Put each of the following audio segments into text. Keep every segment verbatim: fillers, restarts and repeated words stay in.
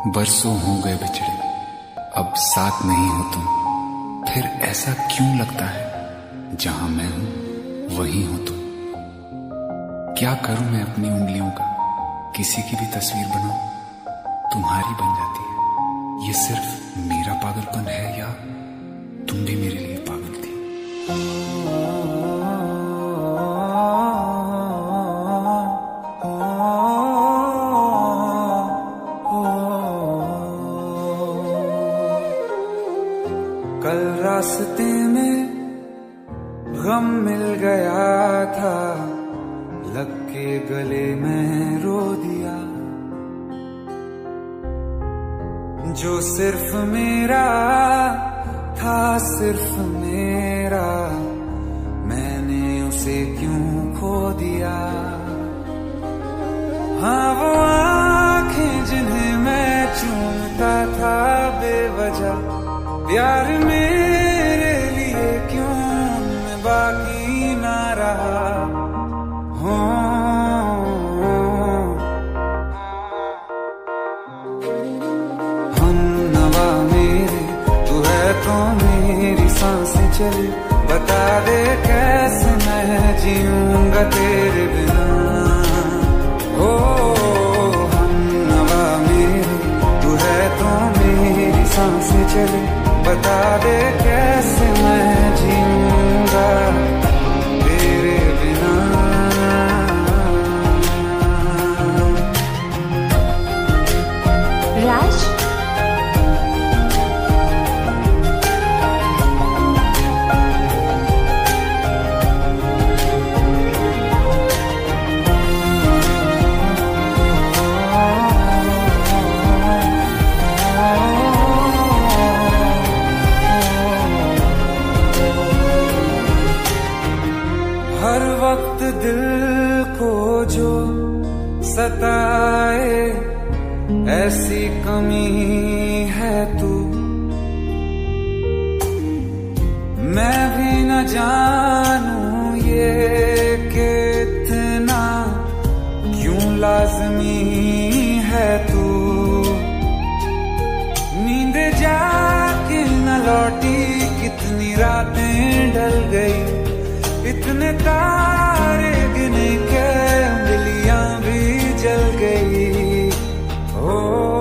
बरसों हो गए बिछड़े, अब साथ नहीं हो तुम। फिर ऐसा क्यों लगता है जहां मैं हूं वहीं हो तुम। क्या करूं मैं अपनी उंगलियों का, किसी की भी तस्वीर बनाऊं तुम्हारी बन जाती है। ये सिर्फ मेरा पागलपन है या तुम भी मेरे लिए पागल थी। कल रास्ते में गम मिल गया था, लग के गले में रो दिया। जो सिर्फ मेरा था, सिर्फ मेरा, मैंने उसे क्यों खो दिया। हाँ वो आंखें जिन्हें मैं चूमता था बेवजह, प्यार मेरे लिए क्यों मैं बाकी ना रहा। हो हम नवा मेरे, तू है तो मेरी सांसें चली। बता दे कैसे मैं जीऊंगा तेरे बिना। हो हम नवा मेरे, तू है तो मेरी सांसें चली। बता दे कैसे मैं जीऊंगा तेरे बिना। राज, हर वक्त दिल को जो सताए, ऐसी कमी है तू। मैं भी न जानूं ये कि इतना क्यों लाज़मी है तू। नींद जाके न लौटी, कितनी रातें ढल गई। इतने तारे गिने के उंगलियां भी जल गई। ओ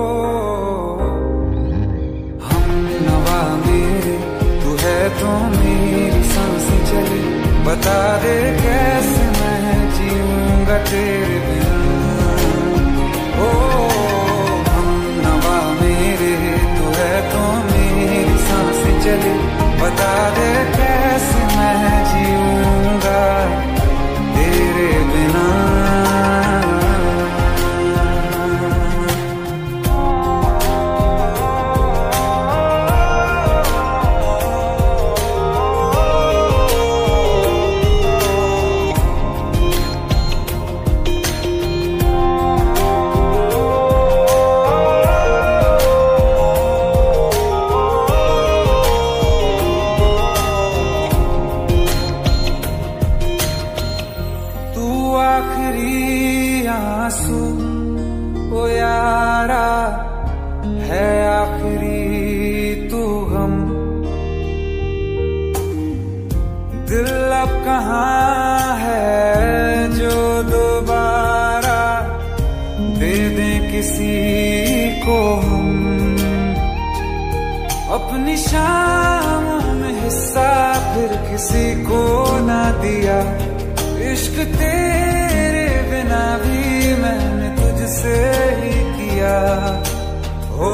हम नवा मेरे, तू है तो मेरी सांसें चली। बता दे कैसे मैं जीऊंगा तेरे बिना। ओ हम नवा मेरे, तू है तो मेरी सांसें चली। बता दे कैसे मैं जीऊंगा तेरे बिना। आखिरी आंसू ओ यारा है, आखिरी तू गम। दिल अब कहाँ है जो दोबारा दे दे किसी को हम। अपनी शामों में हिस्सा फिर किसी को ना दिया। इश्क तेरे बिना भी मैंने तुझसे ही किया। हो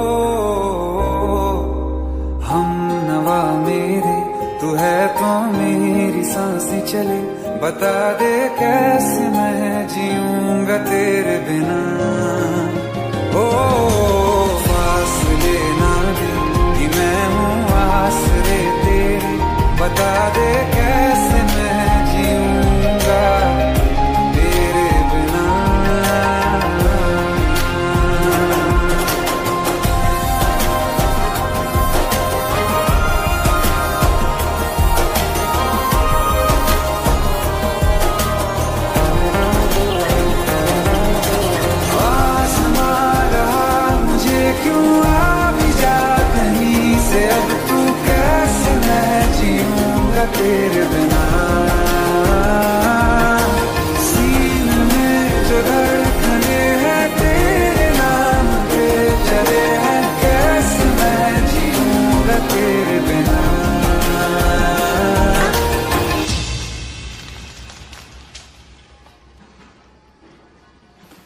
हम नवा मेरे, तू है तो मेरी सांसें चले। बता दे कैसे मैं जीऊंगा तेरे बिना। ओ फासले ना दे कि मैं हूँ आसरे तेरे। बता दे कैसे मैं जीऊंगा तेरे बिना।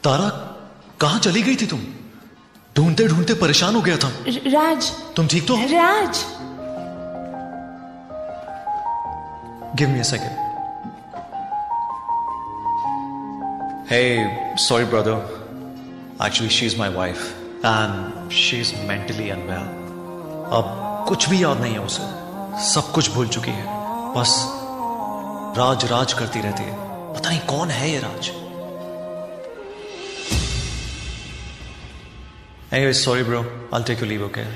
तारा, कहां चली गई थी तुम? ढूंढते ढूंढते परेशान हो गया था। राज, तुम ठीक तो हो? Raj, give me a second. Hey, sorry brother. Actually, she's my wife and she's mentally unwell. अब कुछ भी याद नहीं है उसे, सब कुछ भूल चुकी है, बस राज राज करती रहती है। पता नहीं कौन है ये राज। Anyway, sorry bro, I'll take your leave, okay?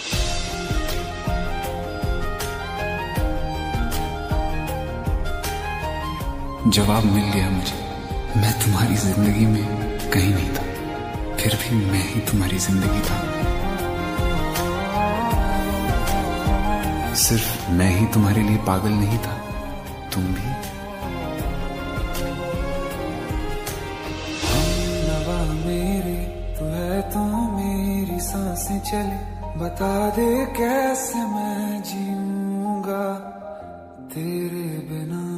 जवाब मिल गया मुझे। मैं तुम्हारी जिंदगी में कहीं नहीं था, फिर भी मैं ही तुम्हारी जिंदगी था। सिर्फ मैं ही तुम्हारे लिए पागल नहीं था, तुम भी। हमनवा मेरे तू है तो मेरी सांसें चले, बता दे कैसे मैं जीऊंगा तेरे बिना।